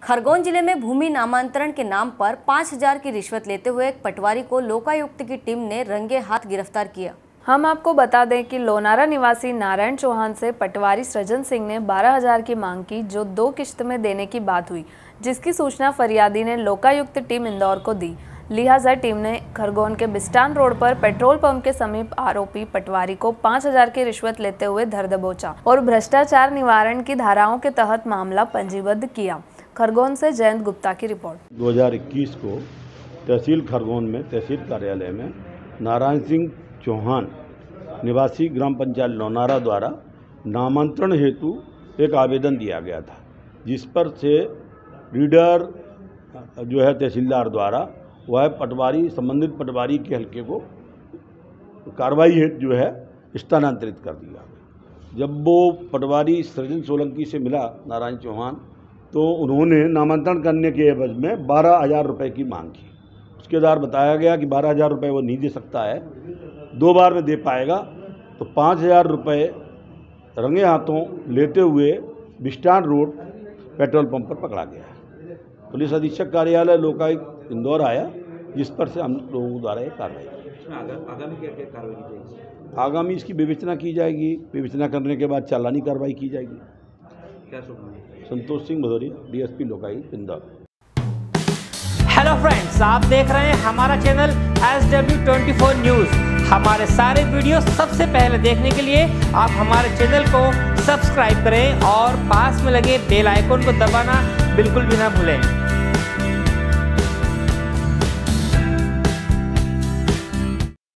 खरगोन जिले में भूमि नामांतरण के नाम पर 5,000 की रिश्वत लेते हुए एक पटवारी को लोकायुक्त की टीम ने रंगे हाथ गिरफ्तार किया। हम आपको बता दें कि लोनारा निवासी नारायण चौहान से पटवारी सृजन सिंह ने 12,000 की मांग की, जो 2 किश्त में देने की बात हुई, जिसकी सूचना फरियादी ने लोकायुक्त टीम इंदौर को दी। लिहाजा टीम ने खरगोन के बिस्टान रोड पर पेट्रोल पंप के समीप आरोपी पटवारी को 5,000 की रिश्वत लेते हुए धर दबोचा और भ्रष्टाचार निवारण की धाराओं के तहत मामला पंजीबद्ध किया। खरगोन से जयंत गुप्ता की रिपोर्ट। 2021 को तहसील खरगोन में तहसील कार्यालय में नारायण सिंह चौहान निवासी ग्राम पंचायत लोनारा द्वारा नामांतरण हेतु एक आवेदन दिया गया था, जिस पर से रीडर जो है तहसीलदार द्वारा वह पटवारी संबंधित पटवारी के हल्के को कार्रवाई हेतु जो है स्थानांतरित कर दिया। जब वो पटवारी सृजन सोलंकी से मिला नारायण चौहान, तो उन्होंने नामांतरण करने के एवज में 12,000 रुपये की मांग की। उसके आधार बताया गया कि 12,000 रुपये वो नहीं दे सकता है, 2 बार में दे पाएगा। तो 5,000 रुपये रंगे हाथों लेते हुए बिस्टान रोड पेट्रोल पंप पर पकड़ा गया। पुलिस अधीक्षक कार्यालय लोकायुक्त इंदौर आया, जिस पर से हम लोगों द्वारा ये कार्रवाई की। आगामी क्या क्या कार्रवाई की जाएगी? आगामी इसकी विवेचना की जाएगी। विवेचना करने के बाद चालानी कार्रवाई की जाएगी। क्या शुभ नाम? Santosh Singh Bhadauria, DSP Lokayukta Indore. Hello friends, आप देख रहे हैं हमारा चैनल SW24 न्यूज़। हमारे सारे वीडियो सबसे पहले देखने के लिए आप हमारे चैनल को सब्सक्राइब करें और पास में लगे बेल आइकन को दबाना बिल्कुल भी ना भूलें।